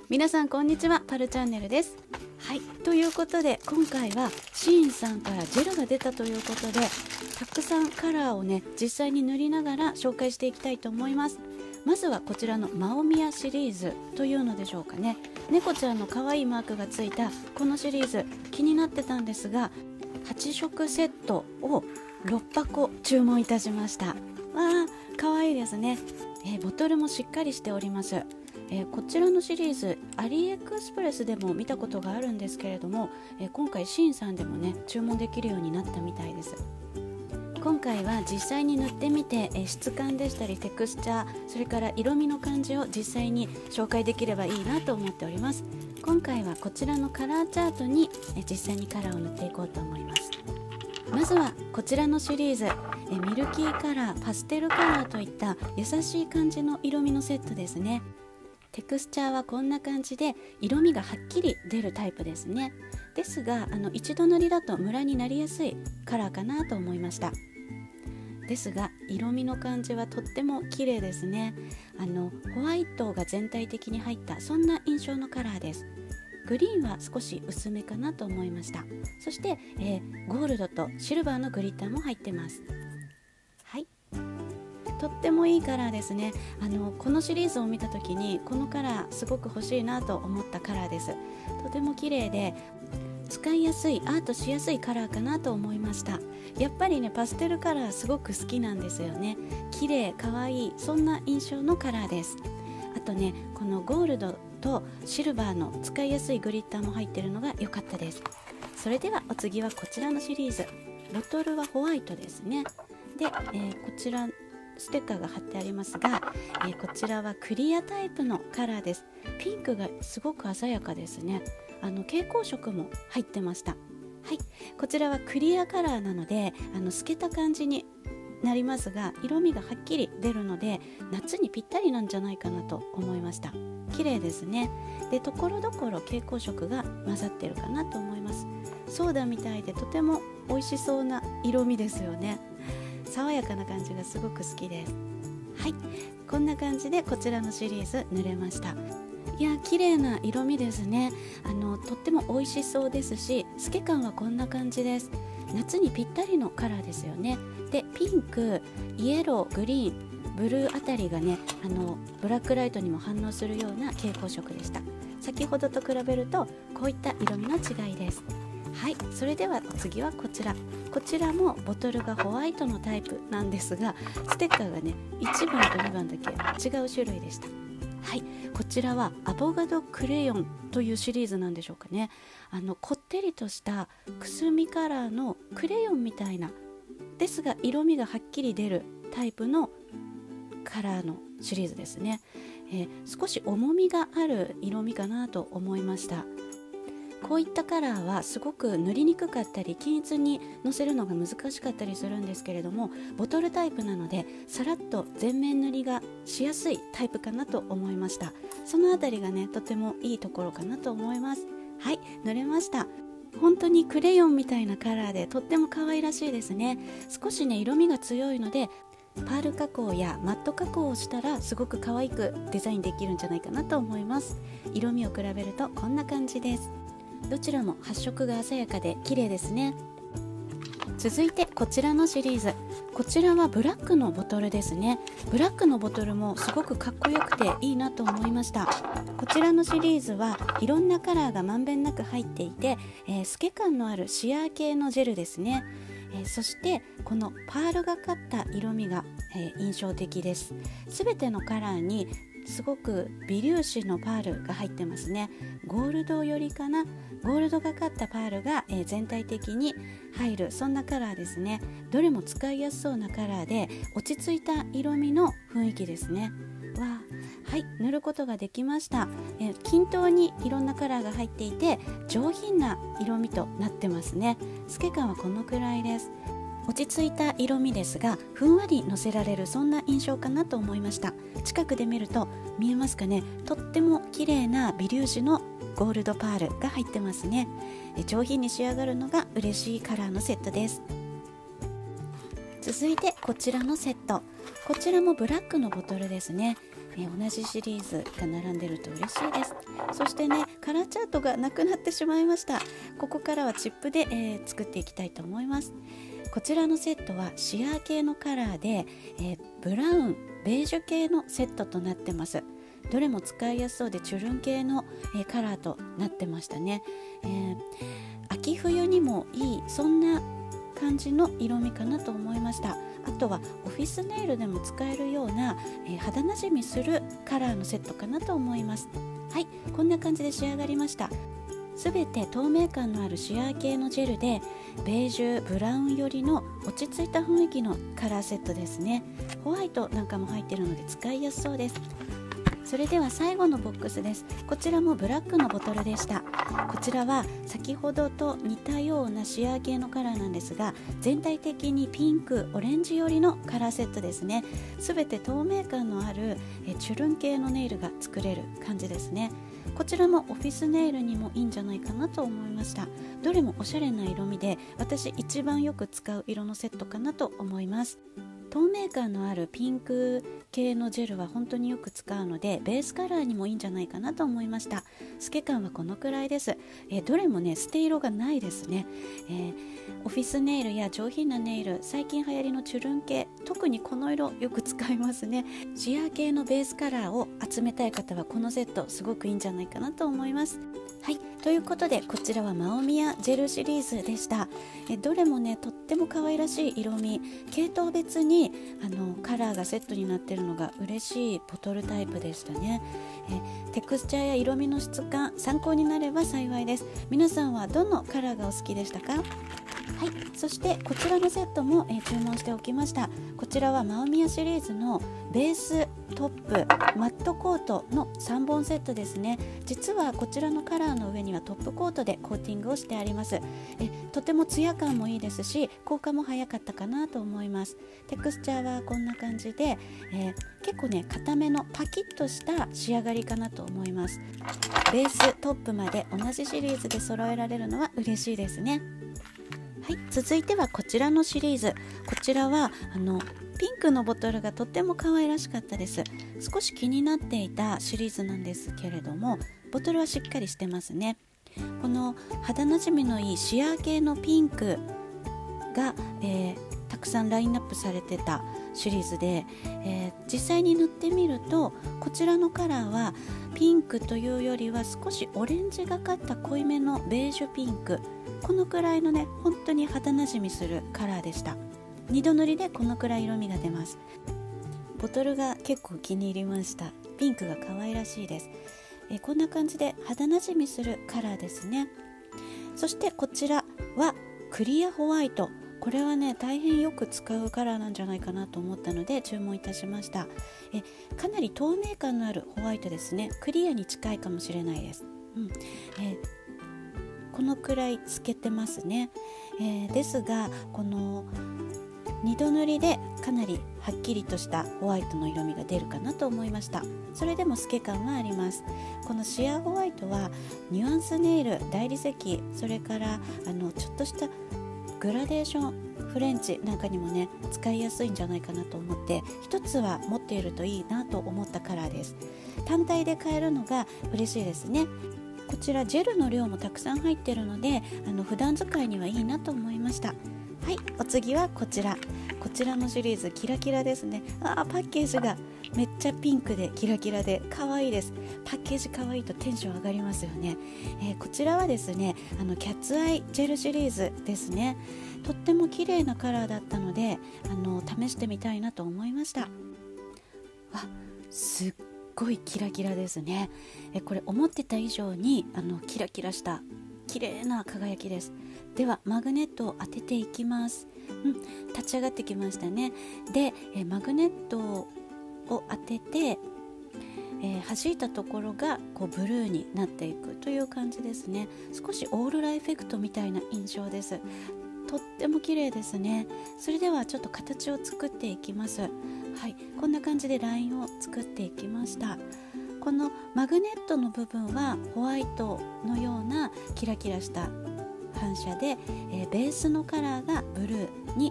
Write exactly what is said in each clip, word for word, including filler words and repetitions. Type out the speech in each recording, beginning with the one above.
皆さんこんにちは、パルチャンネルです。はい、ということで今回はシーンさんからジェルが出たということで、たくさんカラーをね実際に塗りながら紹介していきたいと思います。まずはこちらのマオミヤシリーズというのでしょうかね。猫ちゃんの可愛いマークがついたこのシリーズ気になってたんですが、はち色セットをろっぱこ注文いたしました。わー、可愛いですね。えー、ボトルもしっかりしております。えー、こちらのシリーズアリエクスプレスでも見たことがあるんですけれども、えー、今回シーンさんでもね注文できるようになったみたいです。今回は実際に塗ってみて、えー、質感でしたりテクスチャー、それから色味の感じを実際に紹介できればいいなと思っております。今回はこちらのカラーチャートに、えー、実際にカラーを塗っていこうと思います。まずはこちらのシリーズ、えー、ミルキーカラー、パステルカラーといった優しい感じの色味のセットですね。テクスチャーはこんな感じで色味がはっきり出るタイプですね。ですがあの一度塗りだとムラになりやすいカラーかなと思いました。ですが色味の感じはとっても綺麗ですね。あのホワイトが全体的に入ったそんな印象のカラーです。グリーンは少し薄めかなと思いました。そして、えー、ゴールドとシルバーのグリッターも入ってます。はい、とってもいいカラーですね。あのこのシリーズを見た時にこのカラーすごく欲しいなと思ったカラーです。とても綺麗で使いやすい、アートしやすいカラーかなと思いました。やっぱりねパステルカラーすごく好きなんですよね。綺麗可愛い、そんな印象のカラーです。あとねこのゴールドとシルバーの使いやすいグリッターも入っているのが良かったです。それではお次はこちらのシリーズ、ボトルはホワイトですね。で、えー、こちらステッカーが貼ってありますが、えー、こちらはクリアタイプのカラーです。ピンクがすごく鮮やかですね。あの蛍光色も入ってました。はい、こちらはクリアカラーなのであの透けた感じになりますが、色味がはっきり出るので夏にぴったりなんじゃないかなと思いました。綺麗ですね。で、ところどころ蛍光色が混ざってるかなと思います。ソーダみたいでとても美味しそうな色味ですよね。爽やかな感じがすごく好きです。はい、こんな感じでこちらのシリーズ塗れました。いや、綺麗な色味ですね。あのとっても美味しそうですし、透け感はこんな感じです。夏にぴったりのカラーですよね。で、ピンク、イエロー、グリーン、ブルーあたりがねあのブラックライトにも反応するような蛍光色でした。先ほどと比べるとこういった色味の違いです。はい、それではお次はこちら。こちらもボトルがホワイトのタイプなんですが、ステッカーがねいちばんとにばんだけ違う種類でした。はい、こちらはアボガドクレヨンというシリーズなんでしょうかね。あのこってりとしたくすみカラーのクレヨンみたいな、ですが色味がはっきり出るタイプのカラーのシリーズですね。えー、少し重みがある色味かなと思いました。こういったカラーはすごく塗りにくかったり均一にのせるのが難しかったりするんですけれども、ボトルタイプなのでさらっと全面塗りがしやすいタイプかなと思いました。そのあたりがねとてもいいところかなと思います。はい、塗れました。本当にクレヨンみたいなカラーでとっても可愛らしいですね。少しね色味が強いのでパール加工やマット加工をしたらすごく可愛くデザインできるんじゃないかなと思います。色味を比べるとこんな感じです。どちらも発色が鮮やかで綺麗ですね。続いてこちらのシリーズ、こちらはブラックのボトルですね。ブラックのボトルもすごくかっこよくていいなと思いました。こちらのシリーズはいろんなカラーがまんべんなく入っていて、えー、透け感のあるシアー系のジェルですね。えー、そしてこのパールがかった色味が、えー、印象的です。すべてのカラーにすごく微粒子のパールが入ってますね。ゴールド寄りかな。ゴールドがかったパールが、えー、全体的に入るそんなカラーですね。どれも使いやすそうなカラーで落ち着いた色味の雰囲気ですね。わー、はい、塗ることができました。えー、均等にいろんなカラーが入っていて上品な色味となってますね。透け感はこのくらいです。落ち着いた色味ですがふんわりのせられるそんな印象かなと思いました。近くで見ると見えますかね、とっても綺麗な微粒子のゴールドパールが入ってますね。上品に仕上がるのが嬉しいカラーのセットです。続いてこちらのセット、こちらもブラックのボトルですね。 え同じシリーズが並んでると嬉しいです。そしてね、カラーチャートがなくなってしまいました。ここからはチップで、えー、作っていきたいと思います。こちらのセットはシアー系のカラーで、えー、ブラウン、ベージュ系のセットとなってます。どれも使いやすそうでチュルン系の、えー、カラーとなってましたね。えー、秋冬にもいい、そんな感じの色味かなと思いました。あとはオフィスネイルでも使えるような、えー、肌なじみするカラーのセットかなと思います。はい、こんな感じで仕上がりました。すべて透明感のあるシアー系のジェルで、ベージュ、ブラウン寄りの落ち着いた雰囲気のカラーセットですね。ホワイトなんかも入っているので使いやすそうです。それでは最後のボックスです。こちらもブラックのボトルでした。こちらは先ほどと似たようなシアー系のカラーなんですが、全体的にピンク、オレンジ寄りのカラーセットですね。すべて透明感のあるえチュルン系のネイルが作れる感じですね。こちらもオフィスネイルにもいいんじゃないかなと思いました。どれもおしゃれな色味で、私一番よく使う色のセットかなと思います。透明感のあるピンク系のジェルは本当によく使うので、ベースカラーにもいいんじゃないかなと思いました。透け感はこのくらいです。えー、どれもね、捨て色がないですね。えー、オフィスネイルや上品なネイル、最近流行りのチュルン系、特にこの色よく使いますね。シアー系のベースカラーを集めたい方はこのセットすごくいいんじゃないかなと思います。はい、ということでこちらはマオミヤジェルシリーズでした。えどれもね、とっても可愛らしい色味、系統別にあのカラーがセットになっているのが嬉しいボトルタイプでしたね。えテクスチャーや色味の質感、参考になれば幸いです。皆さんはどのカラーがお好きでしたか？はい、そしてこちらのセットも、えー、注文しておきました。こちらはマオミヤシリーズのベース、トップ、マットコートのさんぼんセットですね。実はこちらのカラーの上にはトップコートでコーティングをしてあります。えとてもツヤ感もいいですし、効果も早かったかなと思います。テクスチャーはこんな感じで、えー、結構ね、固めのパキッとした仕上がりかなと思います。ベース、トップまで同じシリーズで揃えられるのは嬉しいですね。はい、続いてはこちらのシリーズ。こちらはあのピンクのボトルがとっても可愛らしかったです。少し気になっていたシリーズなんですけれども、ボトルはしっかりしてますね。この肌なじみのいいシアー系のピンクが、えー、たくさんラインナップされてたシリーズで、えー、実際に塗ってみると、こちらのカラーはピンクというよりは少しオレンジがかった濃いめのベージュピンク、このくらいのね、本当に肌なじみするカラーでした。にど塗りでこのくらい色味が出ます。ボトルが結構気に入りました。ピンクが可愛らしいです。えこんな感じで肌なじみするカラーですね。そしてこちらはクリアホワイト。これはね、大変よく使うカラーなんじゃないかなと思ったので注文いたしました。えかなり透明感のあるホワイトですね。クリアに近いかもしれないです。うんえこのくらい透けてますね。えー、ですがこのにど塗りでかなりはっきりとしたホワイトの色味が出るかなと思いました。それでも透け感はあります。このシアーホワイトはニュアンスネイル、大理石、それからあのちょっとしたグラデーションフレンチなんかにもね、使いやすいんじゃないかなと思って、一つは持っているといいなと思ったカラーです。単体で買えるのが嬉しいですね。こちらジェルの量もたくさん入っているので、あの普段使いにはいいなと思いました。はい、お次はこちら。こちらのシリーズキラキラですね。あー、パッケージがめっちゃピンクでキラキラで可愛いです。パッケージ可愛いとテンション上がりますよね。えー、こちらはですね、あのキャッツアイジェルシリーズですね。とっても綺麗なカラーだったので、あの試してみたいなと思いました。あ、すっごいキラキラですね。えこれ思ってた以上にあのキラキラした綺麗な輝きです。ではマグネットを当てていきます。うん、立ち上がってきましたね。でえマグネットを当てて、えー、弾いたところがこうブルーになっていくという感じですね。少しオーロラエフェクトみたいな印象です。とっても綺麗ですね。それではちょっと形を作っていきます。はい、こんな感じでラインを作っていきました。このマグネットの部分はホワイトのようなキラキラした反射で、えー、ベースのカラーがブルーに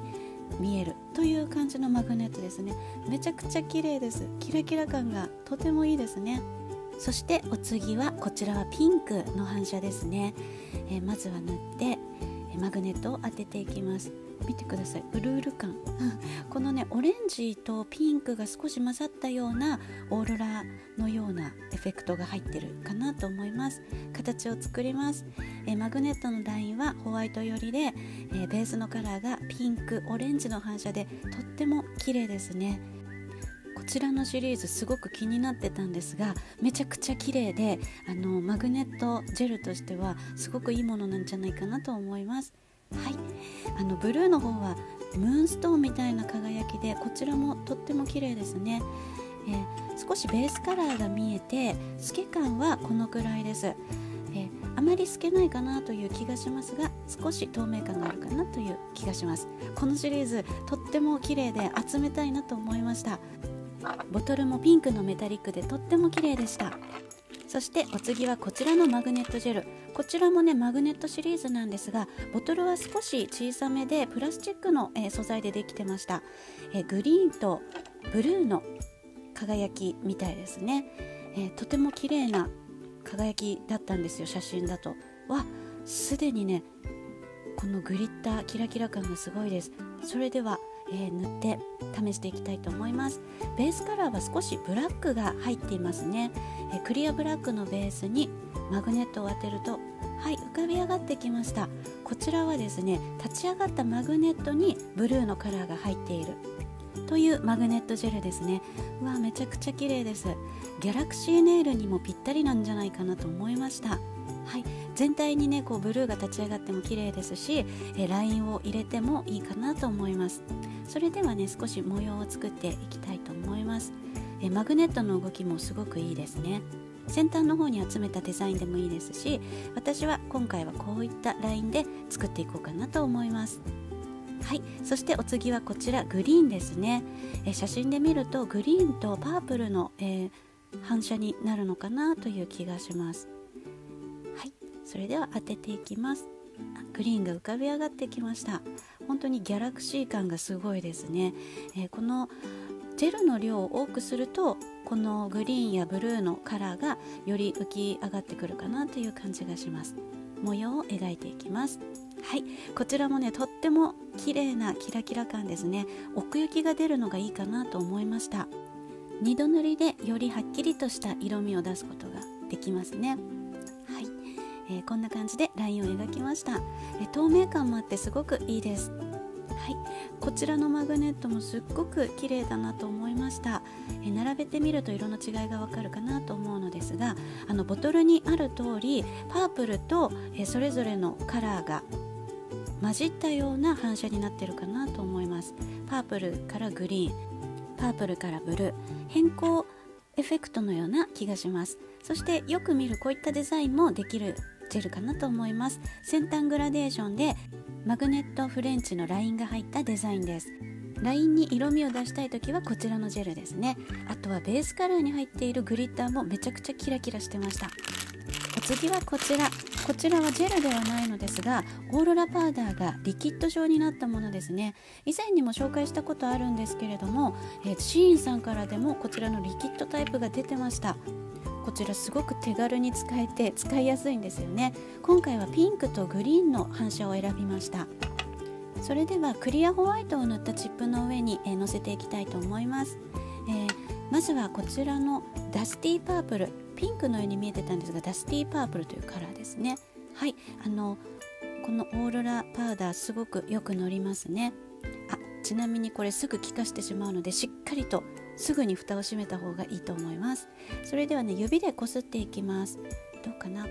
見えるという感じのマグネットですね。めちゃくちゃ綺麗です。キラキラ感がとてもいいですね。そしてお次はこちらはピンクの反射ですね。えー、まずは塗ってマグネットを当てていきます。見てください、うるうる感このねオレンジとピンクが少し混ざったようなオーロラのようなエフェクトが入ってるかなと思います。形を作ります。えマグネットのラインはホワイト寄りで、えベースのカラーがピンクオレンジの反射でとっても綺麗ですね。こちらのシリーズすごく気になってたんですが、めちゃくちゃ綺麗で、あのマグネットジェルとしてはすごくいいものなんじゃないかなと思います。はい、あのブルーの方はムーンストーンみたいな輝きで、こちらもとっても綺麗ですね。えー、少しベースカラーが見えて透け感はこのくらいです。えー、あまり透けないかなという気がしますが、少し透明感があるかなという気がします。このシリーズとっても綺麗で集めたいなと思いました。ボトルもピンクのメタリックでとっても綺麗でした。そしてお次はこちらのマグネットジェル。こちらもねマグネットシリーズなんですが、ボトルは少し小さめでプラスチックの、えー、素材でできてました。えー、グリーンとブルーの輝きみたいですね。えー、とても綺麗な輝きだったんですよ、写真だと。わ、すでにねこのグリッターキラキラ感がすごいです。それではえー、塗って試していきたいと思います。ベースカラーは少しブラックが入っていますね。えー、クリアブラックのベースにマグネットを当てると、はい、浮かび上がってきました。こちらはですね、立ち上がったマグネットにブルーのカラーが入っているというマグネットジェルですね。うわ、めちゃくちゃ綺麗です。ギャラクシーネイルにもぴったりなんじゃないかなと思いました。はい、全体にねこうブルーが立ち上がっても綺麗ですし、えラインを入れてもいいかなと思います。それではね少し模様を作っていきたいと思います。えマグネットの動きもすごくいいですね。先端の方に集めたデザインでもいいですし、私は今回はこういったラインで作っていこうかなと思います。はい、そしてお次はこちらグリーンですね。え写真で見るとグリーンとパープルの、えー、反射になるのかなという気がします。はい、それでは当てていきます。グリーンが浮かび上がってきました。本当にギャラクシー感がすごいですね。えー、このジェルの量を多くするとこのグリーンやブルーのカラーがより浮き上がってくるかなという感じがします。模様を描いていきます。はい、こちらもねとっても綺麗なキラキラ感ですね。奥行きが出るのがいいかなと思いました。二度塗りでよりはっきりとした色味を出すことができますね。はい、えー、こんな感じでラインを描きました。えー、透明感もあってすごくいいです。はい、こちらのマグネットもすっごく綺麗だなと思いました。えー、並べてみると色の違いがわかるかなと思うのですが、あのボトルにある通りパープルと、えー、それぞれのカラーが混じったような反射になってるかなと思います。パープルからグリーン、パープルからブルー、変更エフェクトのような気がします。そしてよく見るこういったデザインもできるジェルかなと思います。先端グラデーションでマグネットフレンチのラインが入ったデザインです。ラインに色味を出したいときはこちらのジェルですね。あとはベースカラーに入っているグリッターもめちゃくちゃキラキラしてました。お次はこちら。こちらはジェルではないのですが、オーロラパウダーがリキッド状になったものですね。以前にも紹介したことあるんですけれども、えー、シーインさんからでもこちらのリキッドタイプが出てました。こちらすごく手軽に使えて使いやすいんですよね。今回はピンクとグリーンの反射を選びました。それではクリアホワイトを塗ったチップの上に、えー、乗せていきたいと思います。えー、まずはこちらのダスティーパープル、ピンクのように見えてたんですがダスティーパープルというカラーですね。はい、あのこのオーロラパウダーすごくよく乗りますね。あ、ちなみにこれすぐ気化してしまうのでしっかりとすぐに蓋を閉めた方がいいと思います。それではね指でこすっていきます。どうかな。はい、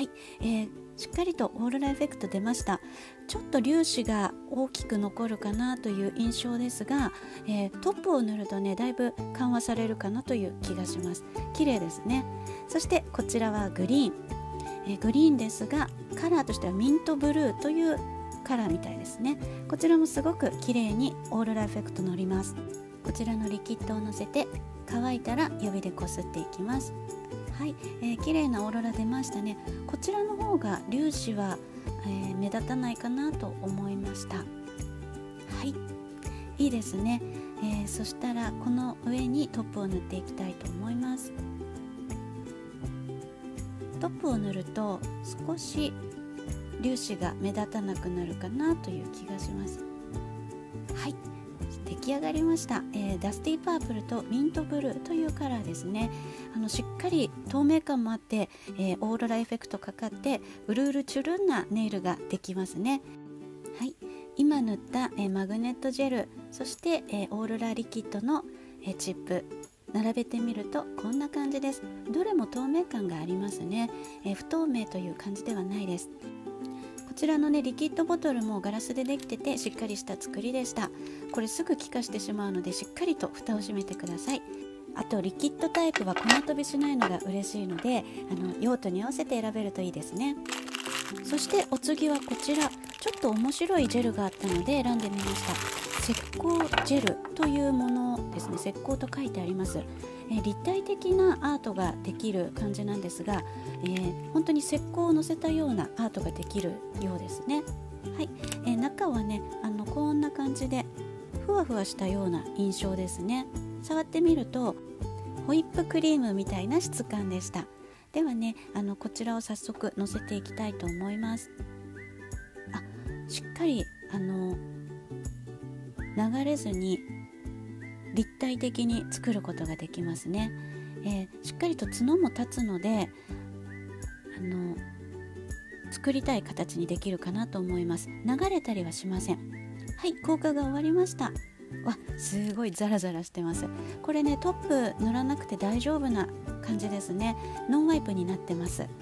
えー、しっかりとオーロラエフェクト出ました。ちょっと粒子が大きく残るかなという印象ですが、えー、トップを塗るとねだいぶ緩和されるかなという気がします。綺麗ですね。そしてこちらはグリーン、えー、グリーンですがカラーとしてはミントブルーというカラーみたいですね。こちらもすごく綺麗にオーロラエフェクト乗ります。こちらのリキッドをのせて乾いたら指でこすっていきます。はい、えー、綺麗なオーロラ出ましたね。こちらの方が粒子は、えー、目立たないかなと思いました。はい、 いいですね。えー、そしたらこの上にトップを塗っていきたいと思います。トップを塗ると少し粒子が目立たなくなるかなという気がします。はい、出来上がりました。えー、ダスティーパープルとミントブルーというカラーですね。あのしっかり透明感もあって、えー、オーロラエフェクトかかってうるうるチュルンなネイルができますね。はい、今塗った、えー、マグネットジェル、そして、えー、オーロラリキッドの、えー、チップ並べてみるとこんな感じです。どれも透明感がありますね。えー、不透明という感じではないです。こちらのねリキッドボトルもガラスでできててしっかりした作りでした。これすぐ気化してしまうのでしっかりと蓋を閉めてください。あとリキッドタイプは粉飛びしないのが嬉しいので、あの用途に合わせて選べるといいですね。そしてお次はこちら、ちょっと面白いジェルがあったので選んでみました。石膏ジェルというものですね。石膏と書いてあります。えー、立体的なアートができる感じなんですが、えー、本当に石膏を乗せたようなアートができるようですね。はい、えー、中はねあのこんな感じでふわふわしたような印象ですね。触ってみるとホイップクリームみたいな質感でした。ではねあのこちらを早速のせていきたいと思います。あ、しっかりあの流れずに立体的に作ることができますね。えー、しっかりと角も立つのであの作りたい形にできるかなと思います。流れたりはしません。はい、効果が終わりました。わ、すごいザラザラしてます。これねトップ塗らなくて大丈夫な感じですね。ノンワイプになってます。はい、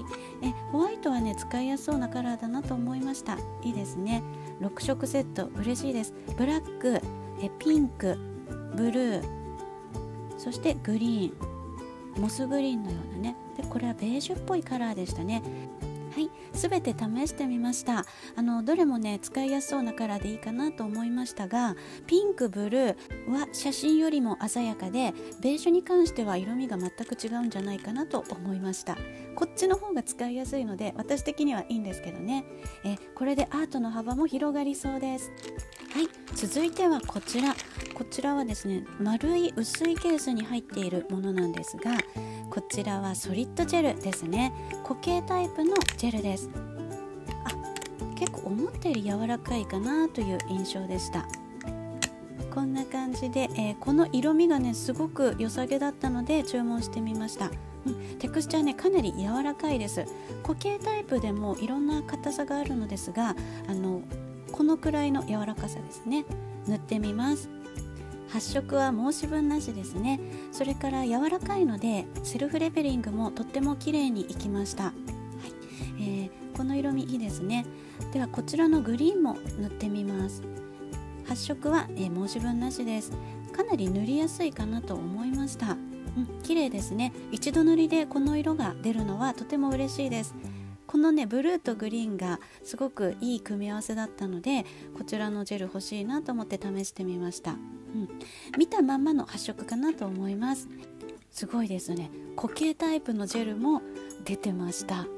えホワイトはね使いやすそうなカラーだなと思いました。いいですね。ろく色セット嬉しいです。ブラック、えピンク、ブルー、そしてグリーン、モスグリーンのようなね。でこれはベージュっぽいカラーでしたね。はい、すべて試してみました。あのどれもね使いやすそうなカラーでいいかなと思いましたが、ピンク、ブルーは写真よりも鮮やかで、ベージュに関しては色味が全く違うんじゃないかなと思いました。こっちの方が使いやすいので私的にはいいんですけどね。えこれでアートの幅も広がりそうです。はい、続いてはこちら。こちらはですね丸い薄いケースに入っているものなんですが、こちらはソリッドジェルですね。固形タイプのジェルです。あ、結構思ったより柔らかいかなという印象でした。こんな感じで、えー、この色味がねすごく良さげだったので注文してみました。うん、テクスチャーねかなり柔らかいです。固形タイプでもいろんな硬さがあるのですが、あのこのくらいの柔らかさですね。塗ってみます。発色は申し分なしですね。それから柔らかいのでセルフレベリングもとっても綺麗にいきました。はい、えー、この色味いいですね。ではこちらのグリーンも塗ってみます。発色は、えー、申し分なしです。かなり塗りやすいかなと思いました。うん、綺麗ですね。一度塗りでこの色が出るのはとても嬉しいです。このねブルーとグリーンがすごくいい組み合わせだったので、こちらのジェル欲しいなと思って試してみました。うん、見たまんまの発色かなと思います。すごいですね。固形タイプのジェルも出てました。はい、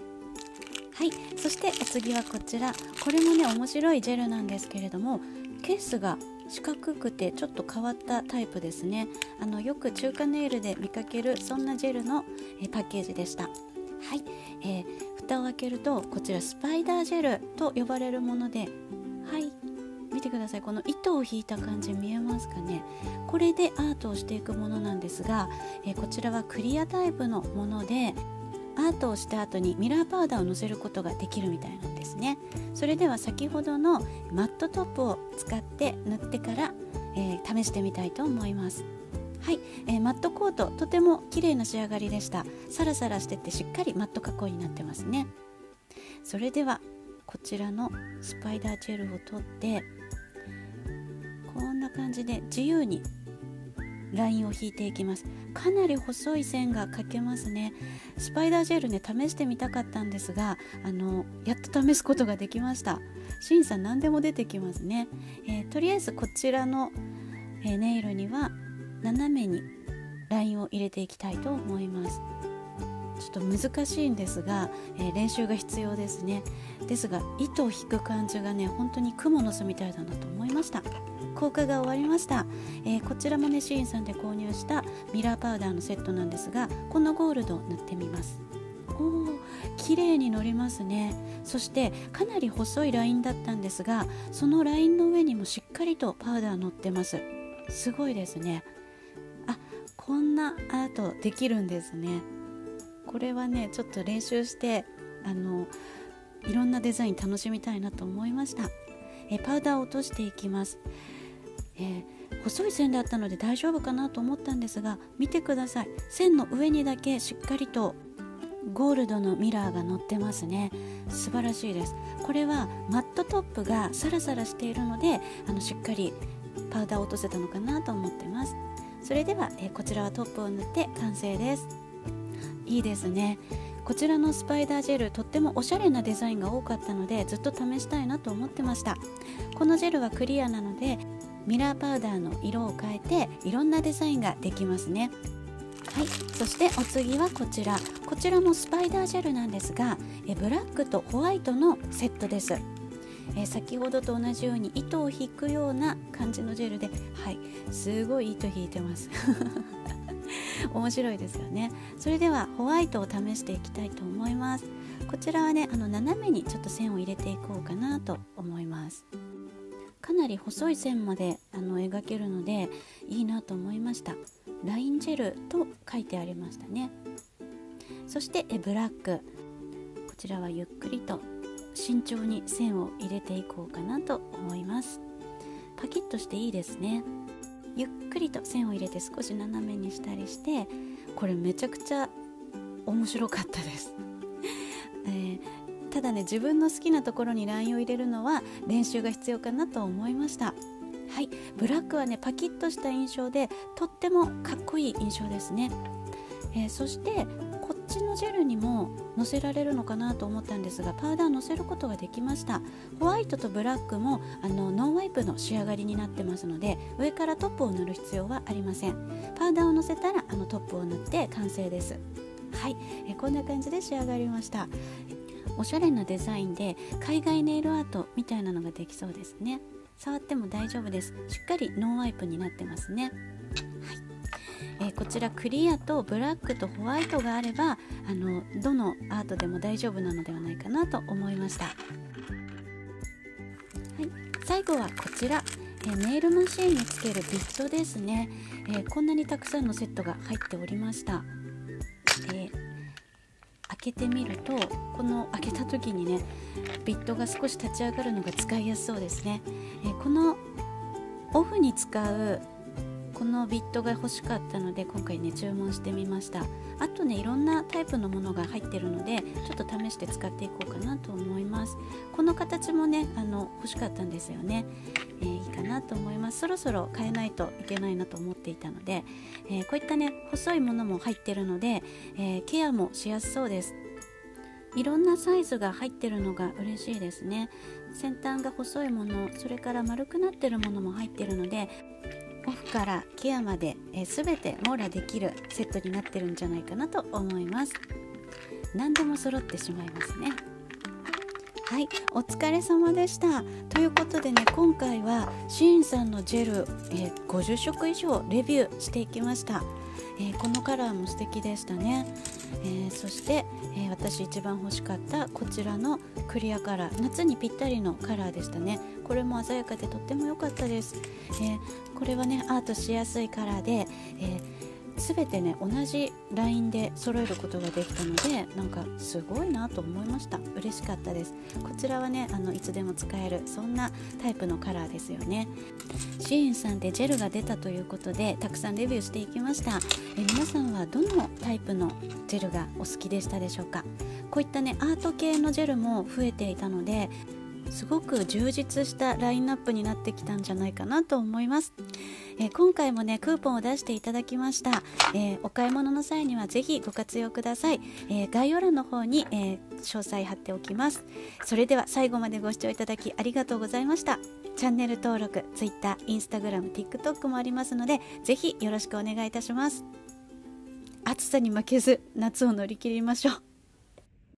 そしてお次はこちら。これもね面白いジェルなんですけれども、ケースが四角くてちょっと変わったタイプですね。あのよく中華ネイルで見かけるそんなジェルのえパッケージでした。はい、えー、蓋を開けるとこちらスパイダージェルと呼ばれるもので、はい、見てください。この糸を引いた感じ見えますかね。これでアートをしていくものなんですが、えー、こちらはクリアタイプのもので、アートをした後にミラーパウダーをのせることができるみたいなんですね。それでは先ほどのマットトップを使って塗ってから、えー、試してみたいと思います。はい、えー、マットコートとても綺麗な仕上がりでした。サラサラしててしっかりマット加工になってますね。それではこちらのスパイダージェルを取って、こんな感じで自由にラインを引いていきます。かなり細い線が描けますね。スパイダージェルね試してみたかったんですが、あのやっと試すことができました。シンさん何でも出てきますね。えー、とりあえずこちらの、えー、ネイルには斜めにラインを入れていきたいと思います。ちょっと難しいんですが、えー、練習が必要ですね。ですが糸を引く感じがね本当に蜘蛛の巣みたいだなと思いました。 効果が終わりました。えー、こちらもねシーインさんで購入したミラーパウダーのセットなんですが、このゴールドを塗ってみます。おー、綺麗にのりますね。そしてかなり細いラインだったんですが、そのラインの上にもしっかりとパウダー乗ってます。すごいですね。あ、こんなアートできるんですね。これはねちょっと練習してあのいろんなデザイン楽しみたいなと思いました。えパウダーを落としていきます。えー、細い線だったので大丈夫かなと思ったんですが、見てください。線の上にだけしっかりとゴールドのミラーが乗ってますね。素晴らしいです。これはマットトップがサラサラしているので、あのしっかりパウダーを落とせたのかなと思ってます。それでは、えー、こちらはトップを塗って完成です。いいですね。こちらのスパイダージェル、とってもおしゃれなデザインが多かったのでずっと試したいなと思ってました。このジェルはクリアなのでミラーパウダーの色を変えていろんなデザインができますね。はい、そしてお次はこちら。こちらもスパイダージェルなんですが、えブラックとホワイトのセットです。え先ほどと同じように糸を引くような感じのジェルで、はい、すごい糸引いてます面白いですよね。それではホワイトを試していきたいと思います。こちらはねあの斜めにちょっと線を入れていこうかなと思います。かなり細い線まであの描けるのでいいなと思いました。ラインジェルと書いてありましたね。そしてえブラック、こちらはゆっくりと慎重に線を入れていこうかなと思います。パキッとしていいですね。ゆっくりと線を入れて少し斜めにしたりして、これめちゃくちゃ面白かったです、えー、ただね自分の好きなところにラインを入れるのは練習が必要かなと思いました。はい、ブラックはねパキッとした印象でとってもかっこいい印象ですね。えー、そしてこっちのジェルにものせられるのかなと思ったんですが、パウダーのせることができました。ホワイトとブラックもあのノンワイプの仕上がりになってますので、上からトップを塗る必要はありません。パウダーをのせたらあのトップを塗って完成です。はい、えこんな感じで仕上がりました。おしゃれなデザインで海外ネイルアートみたいなのができそうですね。触っても大丈夫です。しっかりノンワイプになってますね。えー、こちらクリアとブラックとホワイトがあればあのどのアートでも大丈夫なのではないかなと思いました。はい、最後はこちら、えー、ネイルマシーンにつけるビットですね。えー、こんなにたくさんのセットが入っておりました。えー、開けてみると、この開けた時にねビットが少し立ち上がるのが使いやすそうですね。えー、このオフに使うこのビットが欲しかったので今回ね注文してみました。あとねいろんなタイプのものが入ってるのでちょっと試して使っていこうかなと思います。この形もねあの欲しかったんですよね。えー、いいかなと思います。そろそろ変えないといけないなと思っていたので、えー、こういったね細いものも入ってるので、えー、ケアもしやすそうです。いろんなサイズが入ってるのが嬉しいですね。先端が細いもの、それから丸くなってるものも入ってるのでオフからケアまで、えー、全て網羅できるセットになってるんじゃないかなと思います。何でも揃ってしまいますね。はい、お疲れ様でした。ということでね今回はシーインさんのジェル、えー、ごじゅっしょく以上レビューしていきました。えー、このカラーも素敵でしたね。えー、そして、えー、私一番欲しかったこちらのクリアカラー、夏にぴったりのカラーでしたね。これも鮮やかでとっても良かったです。えー、これはねアートしやすいカラーで、えー、全てね同じラインで揃えることができたのでなんかすごいなと思いました。嬉しかったです。こちらはねあのいつでも使えるそんなタイプのカラーですよね。シーインさんでジェルが出たということでたくさんレビューしていきました。えー、皆さんはどのタイプのジェルがお好きでしたでしょうか。こういったねアート系のジェルも増えていたのですごく充実したラインナップになってきたんじゃないかなと思います。えー、今回もねクーポンを出していただきました。えー、お買い物の際にはぜひご活用ください。えー、概要欄の方に、えー、詳細貼っておきます。それでは最後までご視聴いただきありがとうございました。チャンネル登録、Twitter、Instagram、TikTok もありますのでぜひよろしくお願いいたします。暑さに負けず夏を乗り切りましょう。